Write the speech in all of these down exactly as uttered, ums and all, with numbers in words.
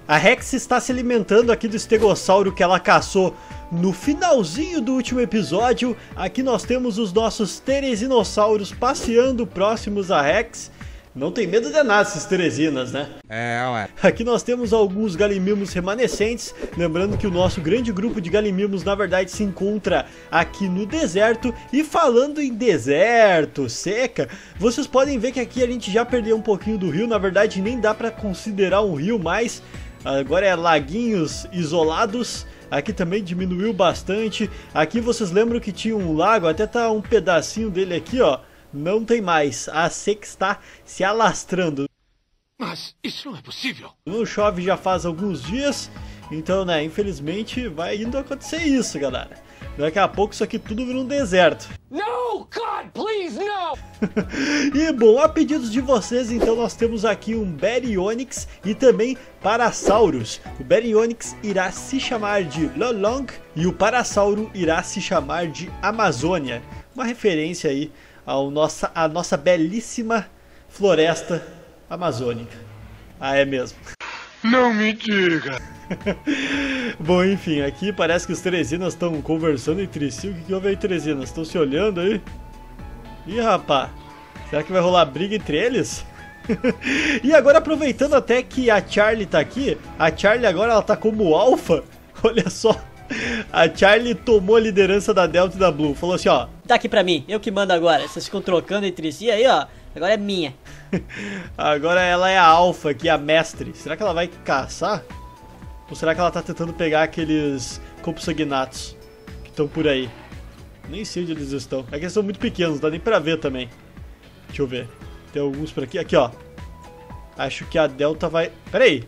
A Rex está se alimentando aqui do estegossauro que ela caçou no finalzinho do último episódio. Aqui nós temos os nossos teresinossauros passeando próximos a Rex. Não tem medo de nada esses teresinas, né? É, ué. Aqui nós temos alguns galimimos remanescentes. Lembrando que o nosso grande grupo de galimimos, na verdade, se encontra aqui no deserto. E falando em deserto, seca, vocês podem ver que aqui a gente já perdeu um pouquinho do rio. Na verdade, nem dá pra considerar um rio mais. Agora é laguinhos isolados. Aqui também diminuiu bastante. Aqui vocês lembram que tinha um lago, até tá um pedacinho dele aqui, ó. Não tem mais, a seca está se alastrando. Mas isso não é possível. Não chove já faz alguns dias, então, né, infelizmente vai indo acontecer isso, galera. Daqui a pouco isso aqui tudo vira um deserto. No, God, please, no! E bom, a pedidos de vocês, então nós temos aqui um Baryonyx e também Parasaurus. O Baryonyx irá se chamar de Lolong e o Parasauro irá se chamar de Amazônia. Uma referência aí ao nossa, a nossa belíssima floresta amazônica. Ah, é mesmo. Não me diga. Bom, enfim, aqui parece que os teresinas estão conversando entre si. O que, que houve aí, teresinas? Estão se olhando aí? Ih, rapá, será que vai rolar briga entre eles? E agora, aproveitando até que a Charlie tá aqui, a Charlie agora ela tá como alfa. Olha só. A Charlie tomou a liderança da Delta e da Blue. Falou assim, ó, dá aqui pra mim, eu que mando agora. Vocês ficam trocando entre si aí, ó. Agora é minha. Agora ela é a alfa aqui, a mestre. Será que ela vai caçar? Ou será que ela tá tentando pegar aqueles compsognathus que estão por aí? Nem sei onde eles estão. É que eles são muito pequenos, não dá nem pra ver também. Deixa eu ver. Tem alguns por aqui. Aqui, ó. Acho que a Delta vai... Pera aí.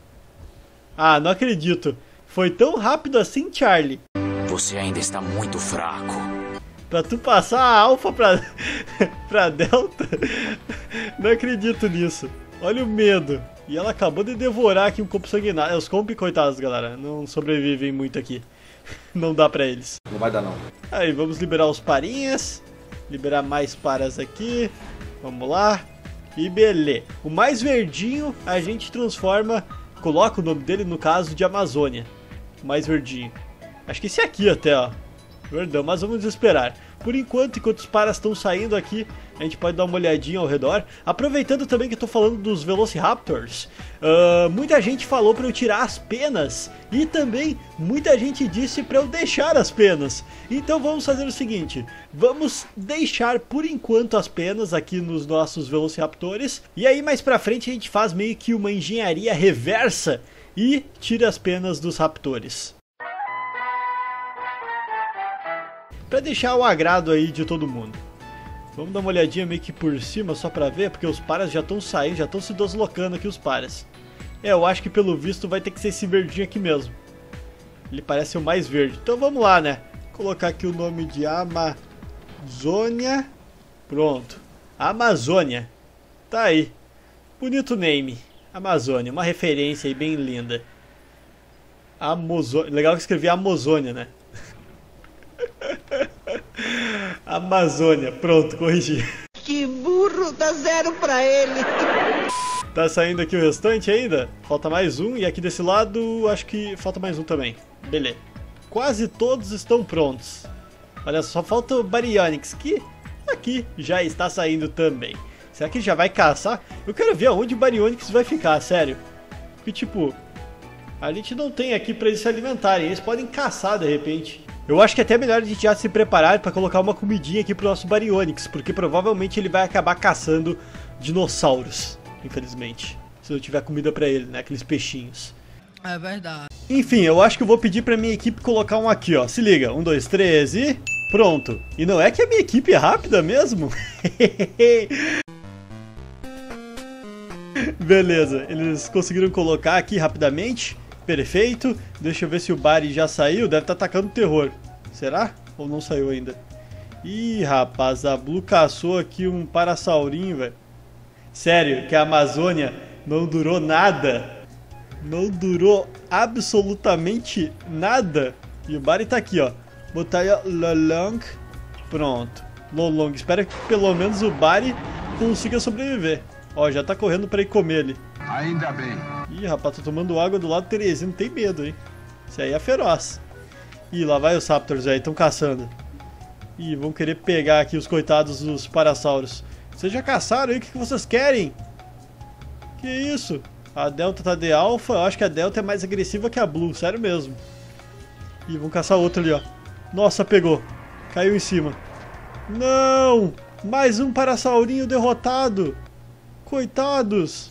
Ah, não acredito. Foi tão rápido assim, Charlie? Você ainda está muito fraco. Pra tu passar a alfa pra, pra Delta? Não acredito nisso. Olha o medo. E ela acabou de devorar aqui um corpo sanguinário. Os comp, coitados, galera. Não sobrevivem muito aqui. Não dá pra eles. Não vai dar, não. Aí, vamos liberar os parinhas. Liberar mais paras aqui. Vamos lá. E beleza. O mais verdinho a gente transforma... Coloca o nome dele, no caso, de Amazônia. Mais verdinho. Acho que esse aqui até, ó. Verdão, mas vamos esperar. Por enquanto, enquanto os paras estão saindo aqui, a gente pode dar uma olhadinha ao redor. Aproveitando também que eu tô falando dos Velociraptors, uh, muita gente falou pra eu tirar as penas. E também muita gente disse pra eu deixar as penas. Então vamos fazer o seguinte. Vamos deixar por enquanto as penas aqui nos nossos Velociraptors. E aí mais pra frente a gente faz meio que uma engenharia reversa e tira as penas dos raptores. Pra deixar o agrado aí de todo mundo. Vamos dar uma olhadinha meio que por cima só pra ver, porque os paras já estão saindo, já estão se deslocando aqui os paras. É, eu acho que pelo visto vai ter que ser esse verdinho aqui mesmo. Ele parece o mais verde. Então vamos lá, né? Colocar aqui o nome de Amazônia. Pronto. Amazônia. Tá aí. Bonito name. Amazônia, uma referência aí bem linda. Amazônia. Legal que escrevi Amazônia, né? Amazônia, pronto, corrigi. Que burro, dá zero pra ele. Tá saindo aqui o restante ainda? Falta mais um e aqui desse lado acho que falta mais um também. Beleza. Quase todos estão prontos. Olha, só falta o Baryonyx, que aqui já está saindo também. Será que ele já vai caçar? Eu quero ver aonde o Baryonyx vai ficar, sério. Porque tipo, a gente não tem aqui pra eles se alimentarem, eles podem caçar de repente. Eu acho que é até melhor a gente já se preparar para colocar uma comidinha aqui pro nosso Baryonyx, porque provavelmente ele vai acabar caçando dinossauros, infelizmente. Se não tiver comida pra ele, né? Aqueles peixinhos. É verdade. Enfim, eu acho que eu vou pedir pra minha equipe colocar um aqui, ó. Se liga, um, dois, três e... pronto. E não é que a minha equipe é rápida mesmo? Beleza, eles conseguiram colocar aqui rapidamente. Perfeito. Deixa eu ver se o Bari já saiu. Deve estar atacando terror. Será? Ou não saiu ainda? Ih, rapaz, a Blue caçou aqui um parassaurinho, velho. Sério, que a Amazônia não durou nada. Não durou absolutamente nada. E o Bari tá aqui, ó. Botar aí, ó, Lolong. Pronto. Lolong. Espero que pelo menos o Bari consiga sobreviver. Ó, já tá correndo pra ir comer ele. Ainda bem. Ih, rapaz, tô tomando água do lado do Terezinho, não tem medo, hein? Isso aí é feroz. Ih, lá vai os Raptors, velho, estão caçando. Ih, vão querer pegar aqui os coitados dos Parassauros. Vocês já caçaram aí? O que, que vocês querem? Que isso? A Delta tá de Alpha. Eu acho que a Delta é mais agressiva que a Blue, sério mesmo. Ih, vão caçar outro ali, ó. Nossa, pegou. Caiu em cima. Não! Mais um Parassaurinho derrotado. Coitados.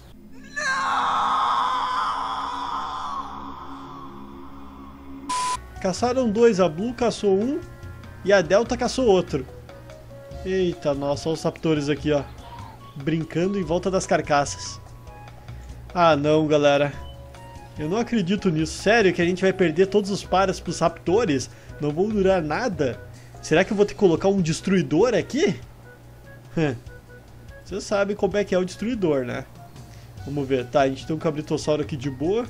Caçaram dois. A Blue caçou um e a Delta caçou outro. Eita, nossa, olha os Raptors aqui, ó. Brincando em volta das carcaças. Ah, não, galera. Eu não acredito nisso. Sério que a gente vai perder todos os paras pros Raptors? Não vão durar nada? Será que eu vou ter que colocar um destruidor aqui? Vocês sabem como é que é o destruidor, né? Vamos ver. Tá, a gente tem um Cabritossauro aqui de boa.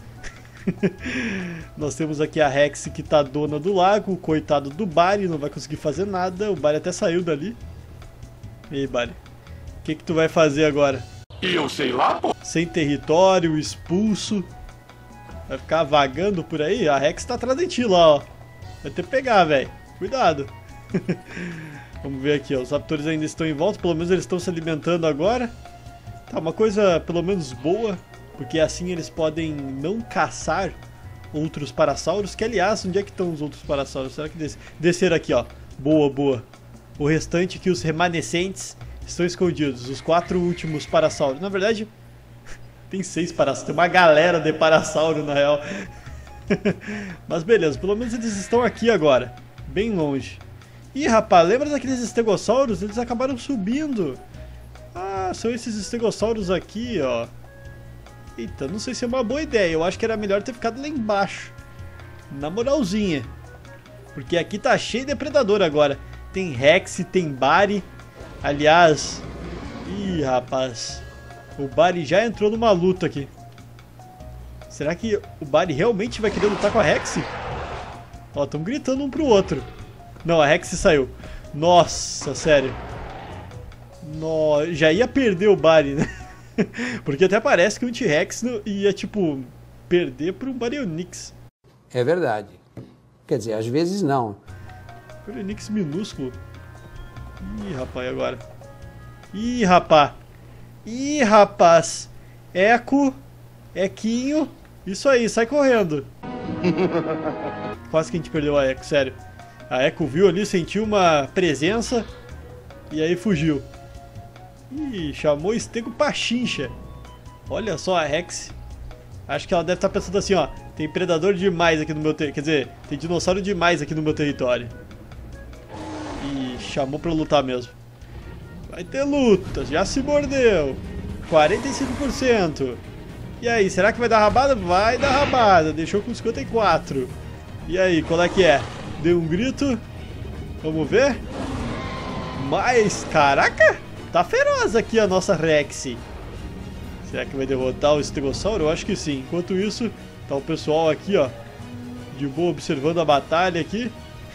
Nós temos aqui a Rex que tá dona do lago. O coitado do Barry não vai conseguir fazer nada. O Barry até saiu dali. E aí, Barry? O que que tu vai fazer agora? E eu sei lá, pô. Sem território, expulso. Vai ficar vagando por aí? A Rex tá atrás de ti lá, ó. Vai ter que pegar, velho. Cuidado. Vamos ver aqui, ó. Os Raptors ainda estão em volta. Pelo menos eles estão se alimentando agora. Tá, uma coisa pelo menos boa. Porque assim eles podem não caçar outros Parassauros. Que, aliás, onde é que estão os outros Parassauros? Será que des desceram aqui, ó? Boa, boa. O restante aqui, os remanescentes, estão escondidos. Os quatro últimos Parassauros. Na verdade, tem seis Parassauros. Tem uma galera de Parassauro, na real. Mas beleza, pelo menos eles estão aqui agora. Bem longe. Ih, rapaz, lembra daqueles estegossauros? Eles acabaram subindo. Ah, são esses estegossauros aqui, ó. Eita, não sei se é uma boa ideia. Eu acho que era melhor ter ficado lá embaixo. Na moralzinha. Porque aqui tá cheio de predador agora. Tem Rex, tem Barry. Aliás... Ih, rapaz. O Barry já entrou numa luta aqui. Será que o Barry realmente vai querer lutar com a Rex? Ó, estão gritando um pro outro. Não, a Rex saiu. Nossa, sério. No... Já ia perder o Barry, né? Porque até parece que o T-Rex ia, tipo, perder pro Baryonyx. É verdade. Quer dizer, às vezes não. Baryonyx minúsculo. Ih, rapaz, agora. Ih, rapaz. Ih, rapaz. Eco. Equinho. Isso aí, sai correndo. Quase que a gente perdeu a Eco, sério. A Eco viu ali, sentiu uma presença e aí fugiu. Ih, chamou o Estego Pachincha. Olha só a Rex. Acho que ela deve estar pensando assim, ó. Tem predador demais aqui no meu território. Quer dizer, tem dinossauro demais aqui no meu território. E chamou pra lutar mesmo. Vai ter luta, já se mordeu. quarenta e cinco por cento. E aí, será que vai dar rabada? Vai dar rabada. Deixou com cinquenta e quatro. E aí, qual é que é? Deu um grito. Vamos ver. Mas, caraca, tá feroz aqui a nossa Rex. Será que vai derrotar o Estegossauro? Eu acho que sim. Enquanto isso, tá o pessoal aqui, ó, de boa, observando a batalha aqui.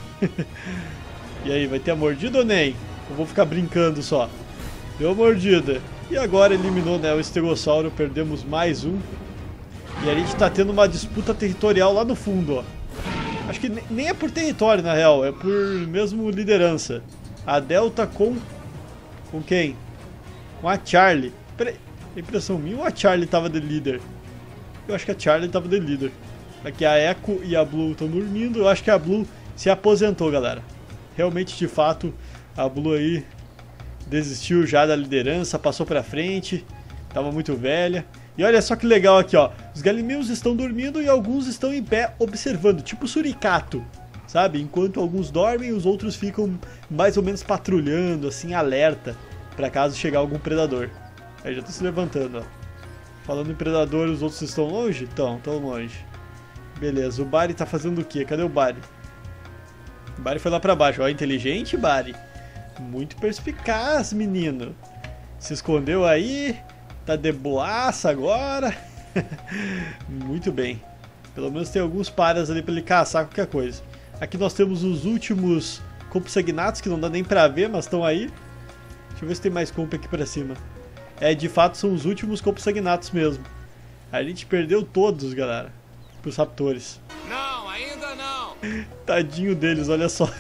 E aí, vai ter a mordida ou nem? Eu vou ficar brincando só. Deu a mordida. E agora eliminou, né, o Estegossauro. Perdemos mais um. E a gente tá tendo uma disputa territorial lá no fundo, ó. Acho que nem é por território, na real. É por mesmo liderança. A Delta com... Com quem? Com a Charlie. Peraí. Impressão minha ou a Charlie tava de líder? Eu acho que a Charlie tava de líder. Aqui a Echo e a Blue estão dormindo. Eu acho que a Blue se aposentou, galera. Realmente, de fato, a Blue aí desistiu já da liderança, passou pra frente. Tava muito velha. E olha só que legal aqui, ó. Os Galimeus estão dormindo e alguns estão em pé observando. Tipo suricato, sabe? Enquanto alguns dormem, os outros ficam mais ou menos patrulhando, assim, alerta, pra caso chegar algum predador. Aí já tô se levantando, ó. Falando em predador, os outros estão longe? Estão, estão longe. Beleza, o Barry tá fazendo o quê? Cadê o Barry? O Barry foi lá pra baixo. Ó, inteligente, Barry. Muito perspicaz, menino. Se escondeu aí. Tá de boaça agora. Muito bem. Pelo menos tem alguns paras ali pra ele caçar qualquer coisa. Aqui nós temos os últimos Compsognathus, que não dá nem pra ver, mas estão aí. Deixa eu ver se tem mais comp aqui pra cima. É, de fato são os últimos Compsognathus mesmo. A gente perdeu todos, galera. Pros raptores. Não, ainda não. Tadinho deles, olha só.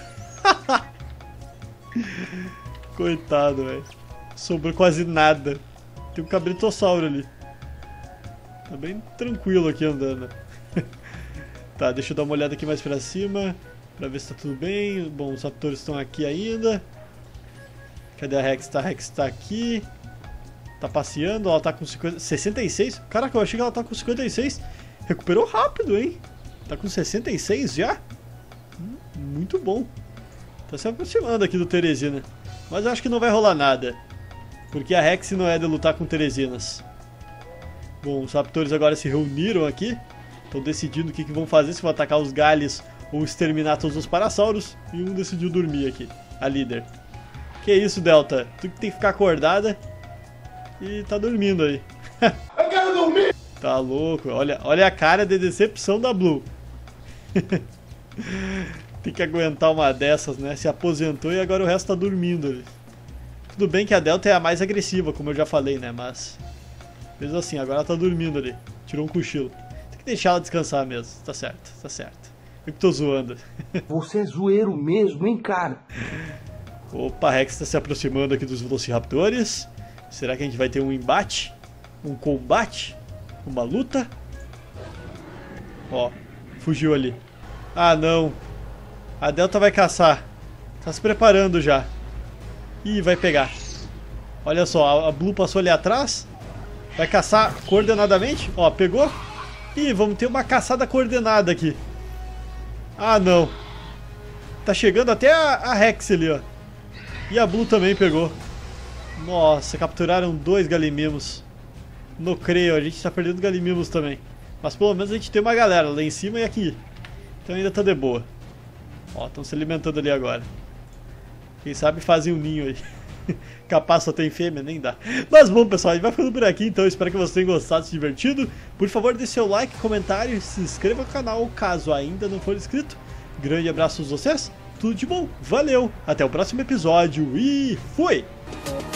Coitado, velho. Sobrou quase nada. Tem um cabritossauro ali. Tá bem tranquilo aqui andando. Tá, deixa eu dar uma olhada aqui mais pra cima. Pra ver se tá tudo bem. Bom, os raptores estão aqui ainda. Cadê a Rex? Tá, a Rex tá aqui. Tá passeando, ela tá com cinquenta, sessenta e seis. Caraca, eu achei que ela tá com cinquenta e seis. Recuperou rápido, hein? Tá com sessenta e seis já? Hum, muito bom. Tá se aproximando aqui do Teresina. Mas eu acho que não vai rolar nada. Porque a Rex não é de lutar com Teresinas. Bom, os raptores agora se reuniram aqui. Estão decidindo o que, que vão fazer. Se vão atacar os galhos ou exterminar todos os parassauros. E um decidiu dormir aqui. A líder. Que isso, Delta? Tu que tem que ficar acordada. E tá dormindo aí. Eu quero dormir. Tá louco. Olha, olha a cara de decepção da Blue. Tem que aguentar uma dessas, né? Se aposentou e agora o resto tá dormindo ali. Tudo bem que a Delta é a mais agressiva, como eu já falei, né? Mas... mesmo assim, agora ela tá dormindo ali. Tirou um cochilo. Tem que deixar ela descansar mesmo. Tá certo, tá certo. Eu que tô zoando. Você é zoeiro mesmo, hein, cara? Opa, a Rex tá se aproximando aqui dos Velociraptores. Será que a gente vai ter um embate? Um combate? Uma luta? Ó, fugiu ali. Ah, não. A Delta vai caçar. Tá se preparando já. Ih, vai pegar. Olha só, a Blue passou ali atrás. Vai caçar coordenadamente. Ó, pegou. Ih, vamos ter uma caçada coordenada aqui. Ah, não. Tá chegando até a, a Rex ali, ó. E a Blue também pegou. Nossa, capturaram dois galimimos. Não creio, a gente tá perdendo galimimos também. Mas pelo menos a gente tem uma galera lá em cima e aqui. Então ainda tá de boa. Ó, estão se alimentando ali agora. Quem sabe fazem um ninho aí. Capaz só tem fêmea, nem dá. Mas bom, pessoal, a gente vai ficando por aqui, então espero que vocês tenham gostado, se divertido. Por favor, deixe seu like, comentário e se inscreva no canal caso ainda não for inscrito. Grande abraço a vocês, tudo de bom, valeu, até o próximo episódio e fui!